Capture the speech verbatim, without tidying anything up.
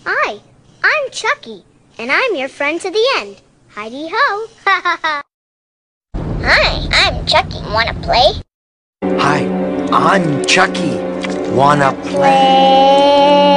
Hi, I'm Chucky, and I'm your friend to the end. Heidi-ho! Ha ha ha! Hi, I'm Chucky. Wanna play? Hi, I'm Chucky. Wanna play? Play.